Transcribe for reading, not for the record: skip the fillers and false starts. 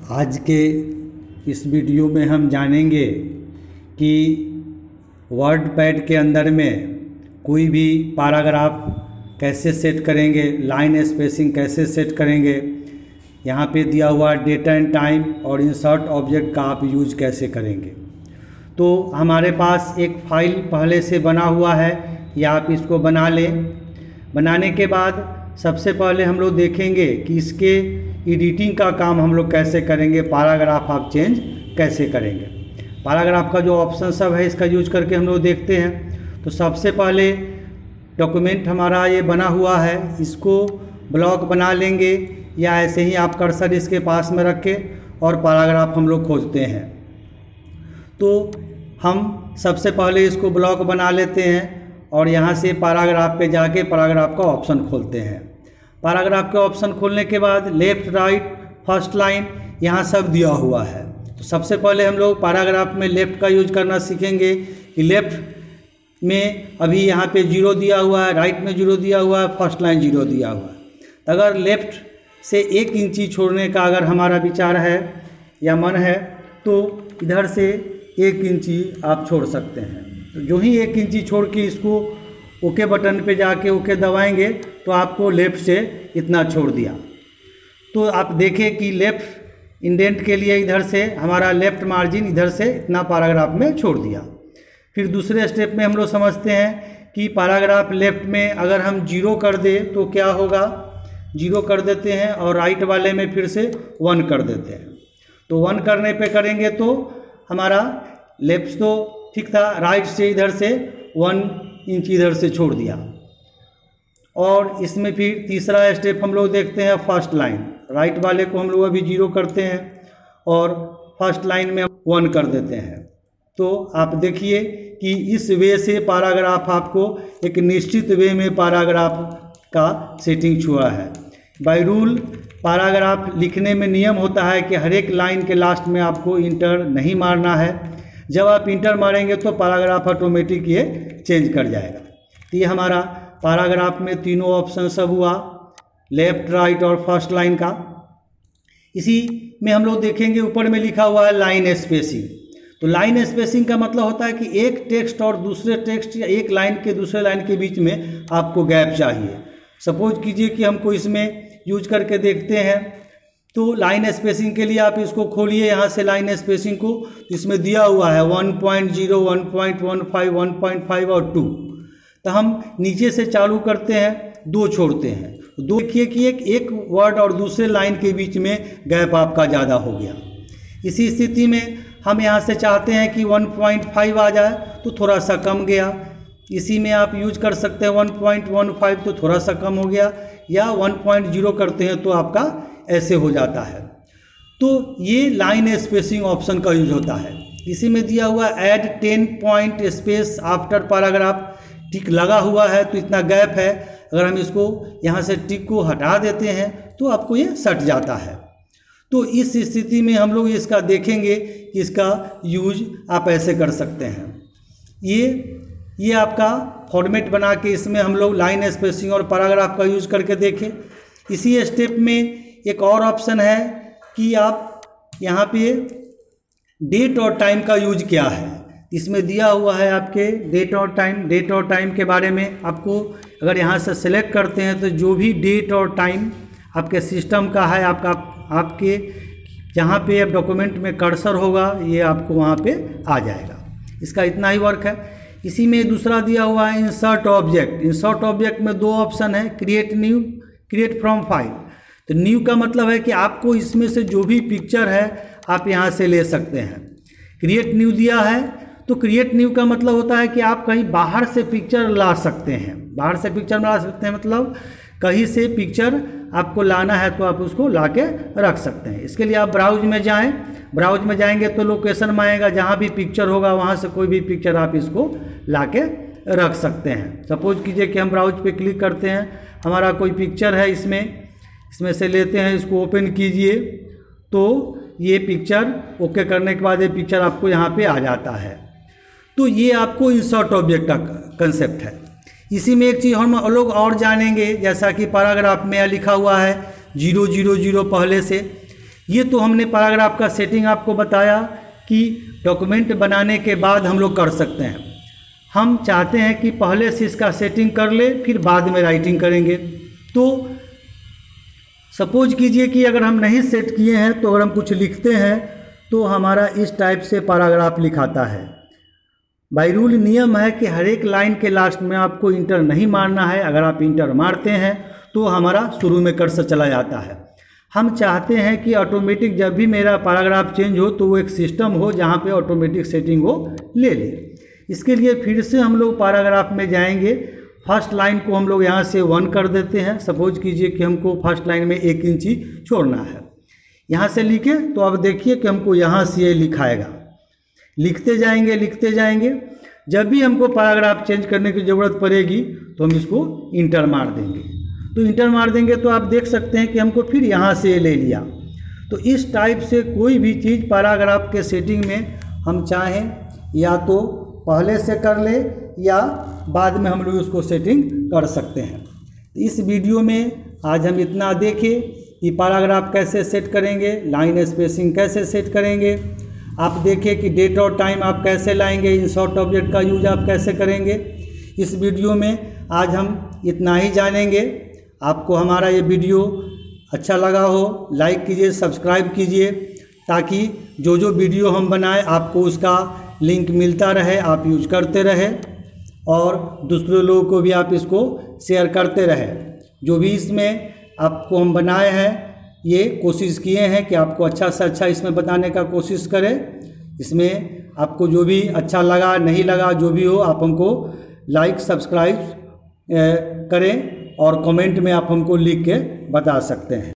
आज के इस वीडियो में हम जानेंगे कि वर्डपैड के अंदर में कोई भी पैराग्राफ कैसे सेट करेंगे, लाइन स्पेसिंग कैसे सेट करेंगे, यहाँ पे दिया हुआ डेट एंड टाइम और इंसर्ट ऑब्जेक्ट का आप यूज कैसे करेंगे। तो हमारे पास एक फाइल पहले से बना हुआ है या आप इसको बना लें। बनाने के बाद सबसे पहले हम लोग देखेंगे कि इसके एडिटिंग का काम हम लोग कैसे करेंगे, पैराग्राफ आप चेंज कैसे करेंगे। पैराग्राफ का जो ऑप्शन सब है इसका यूज करके हम लोग देखते हैं। तो सबसे पहले डॉक्यूमेंट हमारा ये बना हुआ है, इसको ब्लॉक बना लेंगे या ऐसे ही आप कर्सर इसके पास में रख के और पैराग्राफ हम लोग खोजते हैं। तो हम सबसे पहले इसको ब्लॉक बना लेते हैं और यहाँ से पैराग्राफ पे जाके पैराग्राफ का ऑप्शन खोलते हैं। पैराग्राफ का ऑप्शन खोलने के बाद लेफ़्ट राइट फर्स्ट लाइन यहाँ सब दिया हुआ है। तो सबसे पहले हम लोग पैराग्राफ में लेफ़्ट का यूज करना सीखेंगे कि लेफ़्ट में अभी यहाँ पे 0 दिया हुआ है, राइट में 0 दिया हुआ है, फर्स्ट लाइन 0 दिया हुआ है। अगर लेफ़्ट से 1 इंची छोड़ने का अगर हमारा विचार है या मन है तो इधर से 1 इंची आप छोड़ सकते हैं। तो जो ही 1 इंची छोड़ के इसको ओके बटन पे जाके ओके दबाएंगे तो आपको लेफ़्ट से इतना छोड़ दिया। तो आप देखें कि लेफ़्ट इंडेंट के लिए इधर से हमारा लेफ़्ट मार्जिन इधर से इतना पैराग्राफ में छोड़ दिया। फिर दूसरे स्टेप में हम लोग समझते हैं कि पैराग्राफ लेफ़्ट में अगर हम 0 कर दें तो क्या होगा, 0 कर देते हैं और राइट वाले में फिर से 1 कर देते हैं। तो 1 करने पे करेंगे तो हमारा लेफ़्ट तो ठीक था, राइट से इधर से 1 इंच इधर से छोड़ दिया। और इसमें फिर तीसरा स्टेप हम लोग देखते हैं फर्स्ट लाइन, राइट वाले को हम लोग अभी 0 करते हैं और फर्स्ट लाइन में 1 कर देते हैं। तो आप देखिए कि इस वे से पैराग्राफ आपको एक निश्चित वे में पैराग्राफ का सेटिंग छुआ है। बाय रूल पैराग्राफ लिखने में नियम होता है कि हर एक लाइन के लास्ट में आपको इंटर नहीं मारना है। जब आप इंटर मारेंगे तो पैराग्राफ ऑटोमेटिक ये चेंज कर जाएगा। तो ये हमारा पैराग्राफ में तीनों ऑप्शन सब हुआ, लेफ़्ट राइट और फर्स्ट लाइन का। इसी में हम लोग देखेंगे ऊपर में लिखा हुआ है लाइन स्पेसिंग। तो लाइन स्पेसिंग का मतलब होता है कि एक टेक्स्ट और दूसरे टेक्स्ट या एक लाइन के दूसरे लाइन के बीच में आपको गैप चाहिए। सपोज कीजिए कि हमको इसमें यूज करके देखते हैं। तो लाइन स्पेसिंग के लिए आप इसको खोलिए यहाँ से लाइन स्पेसिंग को, इसमें दिया हुआ है 1.0, 1.15, 1.5 और 2। तो हम नीचे से चालू करते हैं, 2 छोड़ते हैं। 2 देखिए कि एक वर्ड और दूसरे लाइन के बीच में गैप आपका ज़्यादा हो गया। इसी स्थिति में हम यहाँ से चाहते हैं कि 1.5 आ जाए तो थोड़ा सा कम गया। इसी में आप यूज कर सकते हैं 1.15 तो थोड़ा सा कम हो गया, या 1.0 करते हैं तो आपका ऐसे हो जाता है। तो ये लाइन स्पेसिंग ऑप्शन का यूज होता है। इसी में दिया हुआ add 10 point space after paragraph, tick लगा हुआ है तो इतना गैप है। अगर हम इसको यहाँ से टिक को हटा देते हैं तो आपको ये सट जाता है। तो इस स्थिति में हम लोग इसका देखेंगे कि इसका यूज आप ऐसे कर सकते हैं। ये आपका फॉर्मेट बना के इसमें हम लोग लाइन स्पेसिंग और पैराग्राफ का यूज करके देखें। इसी स्टेप में एक और ऑप्शन है कि आप यहाँ पे डेट और टाइम का यूज क्या है। इसमें दिया हुआ है आपके डेट और टाइम के बारे में आपको अगर यहाँ से सेलेक्ट करते हैं तो जो भी डेट और टाइम आपके सिस्टम का है, आपके जहाँ पे अब डॉक्यूमेंट में कर्सर होगा ये आपको वहाँ पे आ जाएगा। इसका इतना ही वर्क है। इसी में दूसरा दिया हुआ है इंसर्ट ऑब्जेक्ट। इंसर्ट ऑब्जेक्ट में 2 ऑप्शन है, create new, create from file. तो न्यू का मतलब है कि आपको इसमें से जो भी पिक्चर है आप यहाँ से ले सकते हैं। क्रिएट न्यू दिया है तो क्रिएट न्यू का मतलब होता है कि आप कहीं बाहर से पिक्चर ला सकते हैं। बाहर से पिक्चर ला सकते हैं मतलब कहीं से पिक्चर आपको लाना है तो आप उसको ला के रख सकते हैं। इसके लिए आप ब्राउज में जाएं, ब्राउज में जाएंगे तो लोकेशन में आएगा, जहाँ भी पिक्चर होगा वहाँ से कोई भी पिक्चर आप इसको ला के रख सकते हैं। सपोज कीजिए कि हम ब्राउज पे क्लिक करते हैं, हमारा कोई पिक्चर है इसमें से लेते हैं, इसको ओपन कीजिए तो ये पिक्चर ओके करने के बाद ये पिक्चर आपको यहाँ पे आ जाता है। तो ये आपको इंसर्ट ऑब्जेक्ट का कंसेप्ट है। इसी में एक चीज़ हम लोग और जानेंगे, जैसा कि पैराग्राफ में लिखा हुआ है 000 पहले से, ये तो हमने पैराग्राफ का सेटिंग आपको बताया कि डॉक्यूमेंट बनाने के बाद हम लोग कर सकते हैं। हम चाहते हैं कि पहले से इसका सेटिंग कर ले, फिर बाद में राइटिंग करेंगे। तो सपोज कीजिए कि अगर हम नहीं सेट किए हैं तो अगर हम कुछ लिखते हैं तो हमारा इस टाइप से पैराग्राफ लिखाता है। बाय रूल नियम है कि हर एक लाइन के लास्ट में आपको इंटर नहीं मारना है। अगर आप इंटर मारते हैं तो हमारा शुरू में कर्सर चला जाता है। हम चाहते हैं कि ऑटोमेटिक जब भी मेरा पैराग्राफ चेंज हो तो वो एक सिस्टम हो जहाँ पे ऑटोमेटिक सेटिंग वो ले ले। इसके लिए फिर से हम लोग पैराग्राफ में जाएंगे। फर्स्ट लाइन को हम लोग यहाँ से 1 कर देते हैं। सपोज कीजिए कि हमको फर्स्ट लाइन में 1 इंची छोड़ना है। यहाँ से लिखे तो अब देखिए कि हमको यहाँ से ये लिखाएगा। लिखते जाएंगे। जब भी हमको पैराग्राफ चेंज करने की ज़रूरत पड़ेगी तो हम इसको इंटर मार देंगे। तो इंटर मार देंगे तो आप देख सकते हैं कि हमको फिर यहाँ से ले लिया। तो इस टाइप से कोई भी चीज़ पैराग्राफ के सेटिंग में हम चाहें या तो पहले से कर ले या बाद में हम लोग उसको सेटिंग कर सकते हैं। तो इस वीडियो में आज हम इतना देखें कि पैराग्राफ कैसे सेट करेंगे, लाइन स्पेसिंग कैसे सेट करेंगे। आप देखें कि डेट और टाइम आप कैसे लाएंगे, इंसर्ट ऑब्जेक्ट का यूज आप कैसे करेंगे। इस वीडियो में आज हम इतना ही जानेंगे। आपको हमारा ये वीडियो अच्छा लगा हो, लाइक कीजिए, सब्सक्राइब कीजिए, ताकि जो जो वीडियो हम बनाएं आपको उसका लिंक मिलता रहे, आप यूज करते रहे और दूसरे लोगों को भी आप इसको शेयर करते रहे। जो भी इसमें आपको हम बनाए हैं ये कोशिश किए हैं कि आपको अच्छा से अच्छा इसमें बताने का कोशिश करें। इसमें आपको जो भी अच्छा लगा नहीं लगा जो भी हो आप हमको लाइक सब्सक्राइब करें और कमेंट में आप हमको लिख के बता सकते हैं।